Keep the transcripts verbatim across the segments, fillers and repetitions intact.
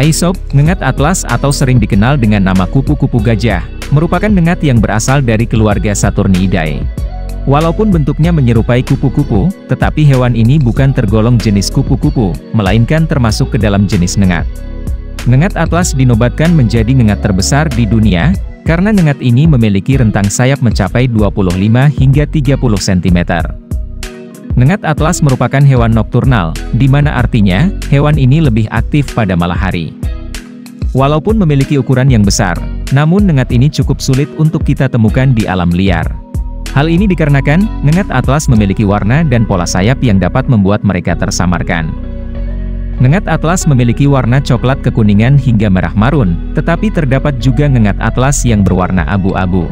Hai sob, ngengat atlas atau sering dikenal dengan nama kupu-kupu gajah, merupakan ngengat yang berasal dari keluarga Saturniidae. Walaupun bentuknya menyerupai kupu-kupu, tetapi hewan ini bukan tergolong jenis kupu-kupu, melainkan termasuk ke dalam jenis ngengat. Ngengat atlas dinobatkan menjadi ngengat terbesar di dunia, karena ngengat ini memiliki rentang sayap mencapai dua puluh lima hingga tiga puluh sentimeter. Ngengat atlas merupakan hewan nokturnal, di mana artinya, hewan ini lebih aktif pada malam hari. Walaupun memiliki ukuran yang besar, namun ngengat ini cukup sulit untuk kita temukan di alam liar. Hal ini dikarenakan, ngengat atlas memiliki warna dan pola sayap yang dapat membuat mereka tersamarkan. Ngengat atlas memiliki warna coklat kekuningan hingga merah marun, tetapi terdapat juga ngengat atlas yang berwarna abu-abu.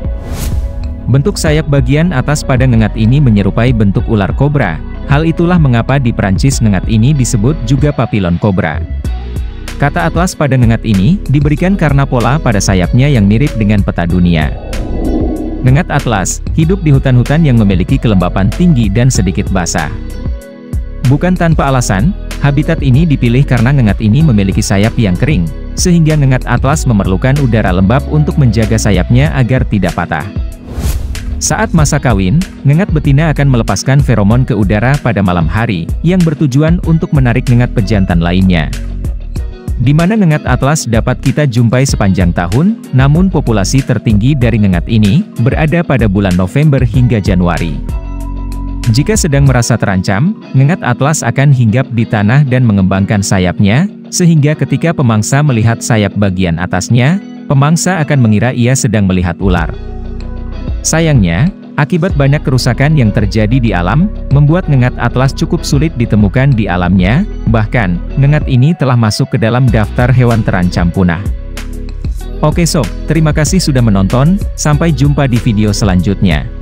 Bentuk sayap bagian atas pada ngengat ini menyerupai bentuk ular kobra. Hal itulah mengapa di Prancis ngengat ini disebut juga papillon kobra. Kata atlas pada ngengat ini diberikan karena pola pada sayapnya yang mirip dengan peta dunia. Ngengat atlas hidup di hutan-hutan yang memiliki kelembapan tinggi dan sedikit basah. Bukan tanpa alasan, habitat ini dipilih karena ngengat ini memiliki sayap yang kering, sehingga ngengat atlas memerlukan udara lembab untuk menjaga sayapnya agar tidak patah. Saat masa kawin, ngengat betina akan melepaskan feromon ke udara pada malam hari, yang bertujuan untuk menarik ngengat pejantan lainnya. Di mana ngengat atlas dapat kita jumpai sepanjang tahun, namun populasi tertinggi dari ngengat ini, berada pada bulan November hingga Januari. Jika sedang merasa terancam, ngengat atlas akan hinggap di tanah dan mengembangkan sayapnya, sehingga ketika pemangsa melihat sayap bagian atasnya, pemangsa akan mengira ia sedang melihat ular. Sayangnya, akibat banyak kerusakan yang terjadi di alam, membuat ngengat atlas cukup sulit ditemukan di alamnya, bahkan, ngengat ini telah masuk ke dalam daftar hewan terancam punah. Oke sob, terima kasih sudah menonton, sampai jumpa di video selanjutnya.